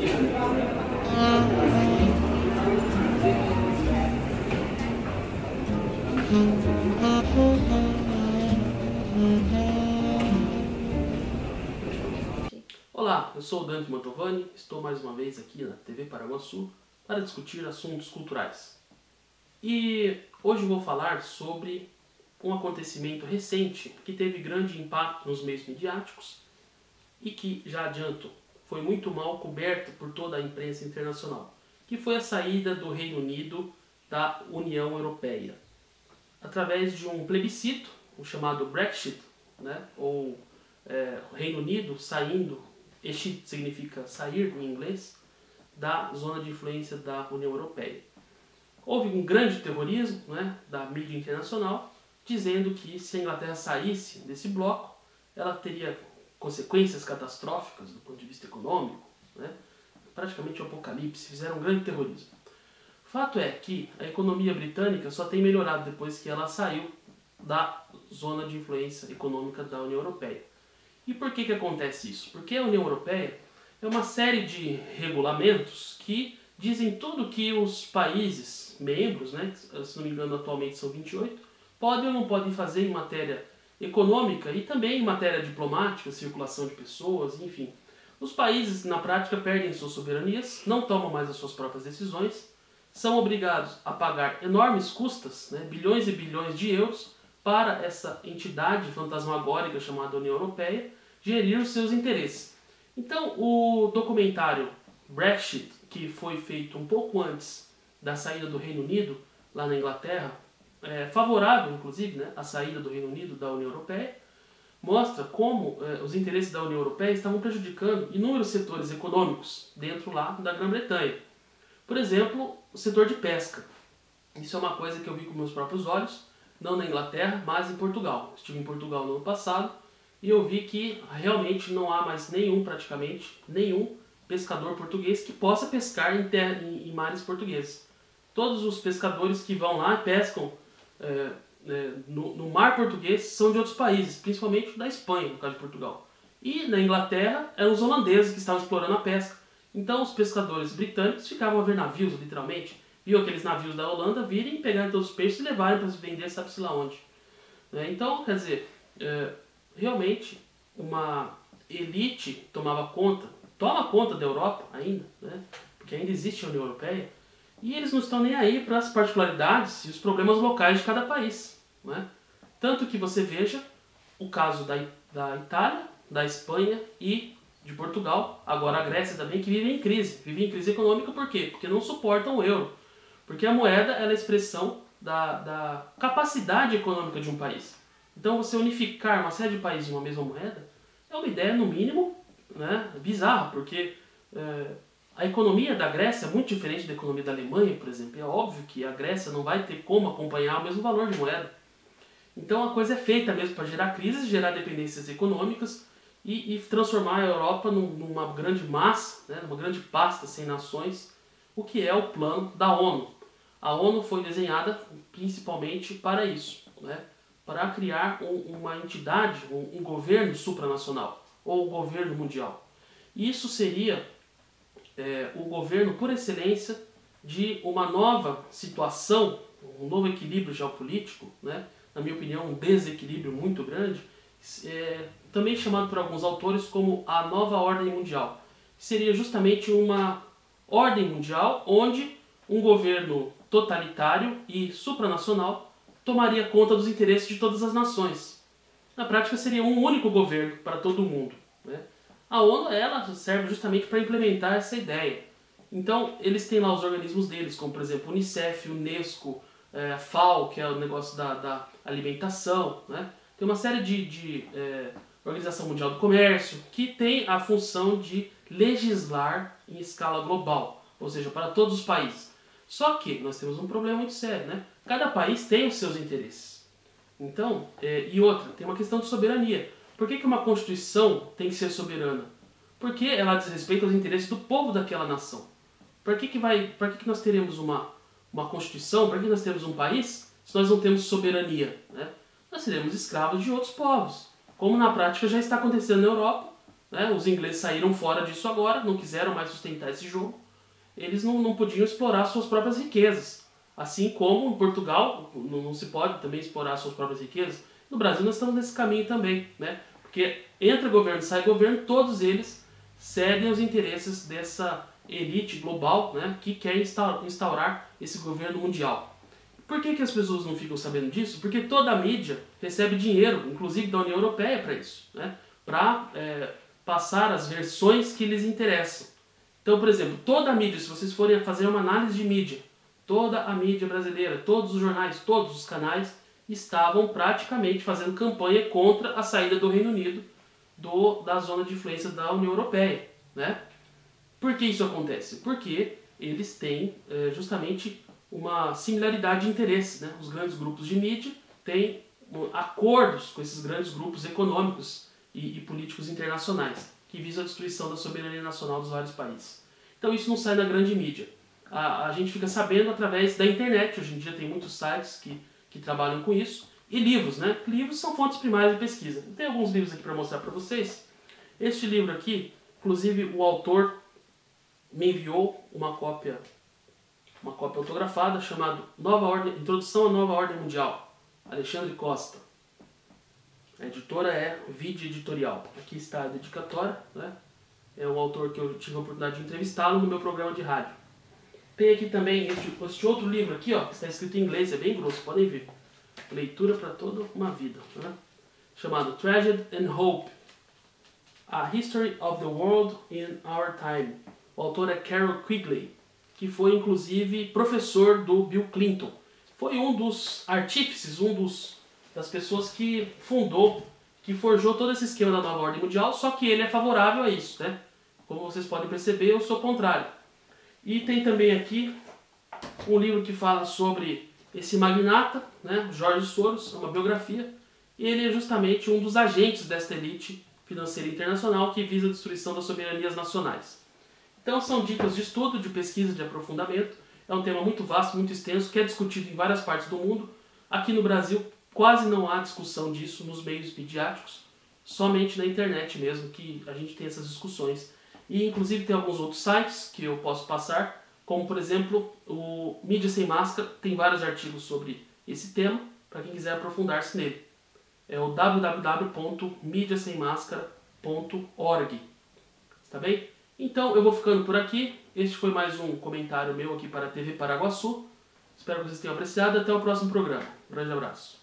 Olá, eu sou o Dante Mantovani, estou mais uma vez aqui na TV Paraguaçu para discutir assuntos culturais. E hoje vou falar sobre um acontecimento recente que teve grande impacto nos meios midiáticos e que, já adianto, foi muito mal coberto por toda a imprensa internacional, que foi a saída do Reino Unido da União Europeia. Através de um plebiscito, o chamado Brexit, ou Reino Unido saindo, exit significa sair em inglês, da zona de influência da União Europeia. Houve um grande terrorismo da mídia internacional, dizendo que se a Inglaterra saísse desse bloco, ela teria consequências catastróficas do ponto de vista econômico, praticamente um apocalipse, fizeram um grande terrorismo. O fato é que a economia britânica só tem melhorado depois que ela saiu da zona de influência econômica da União Europeia. E por que acontece isso? Porque a União Europeia é uma série de regulamentos que dizem tudo que os países membros, se não me engano atualmente são 28, podem ou não podem fazer em matéria econômica e também em matéria diplomática, circulação de pessoas, enfim. Os países, na prática, perdem suas soberanias, não tomam mais as suas próprias decisões, são obrigados a pagar enormes custas, bilhões e bilhões de euros, para essa entidade fantasmagórica chamada União Europeia gerir os seus interesses. Então, o documentário Brexit, que foi feito um pouco antes da saída do Reino Unido, lá na Inglaterra, favorável, inclusive, à saída do Reino Unido da União Europeia, mostra como os interesses da União Europeia estavam prejudicando inúmeros setores econômicos dentro lá da Grã-Bretanha. Por exemplo, o setor de pesca. Isso é uma coisa que eu vi com meus próprios olhos, não na Inglaterra, mas em Portugal. Estive em Portugal no ano passado e eu vi que realmente não há mais praticamente nenhum pescador português que possa pescar em mares portugueses. Todos os pescadores que vão lá e pescam no mar português são de outros países, principalmente da Espanha, no caso de Portugal. E na Inglaterra eram os holandeses que estavam explorando a pesca. Então os pescadores britânicos ficavam a ver navios, literalmente, viam aqueles navios da Holanda virem, pegarem todos os peixes e levarem para se vender, sabe-se lá onde. Então, quer dizer, realmente uma elite toma conta da Europa ainda, porque ainda existe a União Europeia, e eles não estão nem aí para as particularidades e os problemas locais de cada país. Tanto que você veja o caso da Itália, da Espanha e de Portugal, agora a Grécia também, que vivem em crise econômica. Por quê? Porque não suportam o euro. Porque a moeda é a expressão da capacidade econômica de um país. Então você unificar uma série de países em uma mesma moeda é uma ideia, no mínimo, bizarra, porque a economia da Grécia é muito diferente da economia da Alemanha, por exemplo. É óbvio que a Grécia não vai ter como acompanhar o mesmo valor de moeda. Então a coisa é feita mesmo para gerar crises, gerar dependências econômicas e transformar a Europa numa grande massa, numa grande pasta sem nações, o que é o plano da ONU. A ONU foi desenhada principalmente para isso, para criar uma entidade, um governo supranacional, ou governo mundial. Isso seria o governo por excelência de uma nova situação, um novo equilíbrio geopolítico, na minha opinião um desequilíbrio muito grande, também chamado por alguns autores como a nova ordem mundial. Seria justamente uma ordem mundial onde um governo totalitário e supranacional tomaria conta dos interesses de todas as nações. Na prática seria um único governo para todo mundo. A ONU ela serve justamente para implementar essa ideia. Então eles têm lá os organismos deles, como por exemplo Unicef, Unesco, FAO, que é o negócio da alimentação, Tem uma série de Organização Mundial do Comércio, que tem a função de legislar em escala global, ou seja, para todos os países. Só que nós temos um problema muito sério, Cada país tem os seus interesses. Então, e outra, tem uma questão de soberania. Por que uma Constituição tem que ser soberana? Porque ela diz respeito aos interesses do povo daquela nação. Para que nós teremos uma Constituição, para que nós temos um país, se nós não temos soberania? Nós seremos escravos de outros povos. Como na prática já está acontecendo na Europa, né? Os ingleses saíram fora disso agora, não quiseram mais sustentar esse jogo. Eles não podiam explorar suas próprias riquezas. Assim como em Portugal não se pode também explorar suas próprias riquezas. No Brasil nós estamos nesse caminho também, né? Porque entra governo, sai governo, todos eles cedem aos interesses dessa elite global, né, que quer instaurar esse governo mundial. Por que as pessoas não ficam sabendo disso? Porque toda a mídia recebe dinheiro, inclusive da União Europeia, para isso, né, para passar as versões que lhes interessam. Então, por exemplo, toda a mídia, se vocês forem fazer uma análise de mídia, toda a mídia brasileira, todos os jornais, todos os canais estavam praticamente fazendo campanha contra a saída do Reino Unido da zona de influência da União Europeia, né? Por que isso acontece? Porque eles têm justamente uma similaridade de interesses, né? Os grandes grupos de mídia têm acordos com esses grandes grupos econômicos e políticos internacionais que visam a destruição da soberania nacional dos vários países. Então isso não sai na grande mídia. A gente fica sabendo através da internet. Hoje em dia tem muitos sites que trabalham com isso. E livros, né? Livros são fontes primárias de pesquisa. Tem alguns livros aqui para mostrar para vocês. Este livro aqui, inclusive o autor me enviou uma cópia autografada, chamado Introdução à Nova Ordem Mundial, Alexandre Costa. A editora é Vide Editorial. Aqui está a dedicatória, né? É um autor que eu tive a oportunidade de entrevistá-lo no meu programa de rádio. Tem aqui também este outro livro aqui, ó, que está escrito em inglês, é bem grosso, podem ver. Leitura para toda uma vida, né? Chamado Tragedy and Hope, A History of the World in Our Time. O autor é Carol Quigley, que foi inclusive professor do Bill Clinton. Foi um dos artífices, das pessoas que forjou todo esse esquema da nova ordem mundial, só que ele é favorável a isso, né? Como vocês podem perceber, eu sou contrário. E tem também aqui um livro que fala sobre esse magnata, né, George Soros, é uma biografia, e ele é justamente um dos agentes desta elite financeira internacional que visa a destruição das soberanias nacionais. Então são dicas de estudo, de pesquisa, de aprofundamento. É um tema muito vasto, muito extenso, que é discutido em várias partes do mundo. Aqui no Brasil quase não há discussão disso nos meios midiáticos, somente na internet mesmo que a gente tem essas discussões. E inclusive tem alguns outros sites que eu posso passar, como por exemplo o Mídia Sem Máscara, tem vários artigos sobre esse tema, para quem quiser aprofundar-se nele. É o www.midiasemmascara.org. Tá bem? Então eu vou ficando por aqui. Este foi mais um comentário meu aqui para a TV Paraguaçu. Espero que vocês tenham apreciado. Até o próximo programa. Um grande abraço.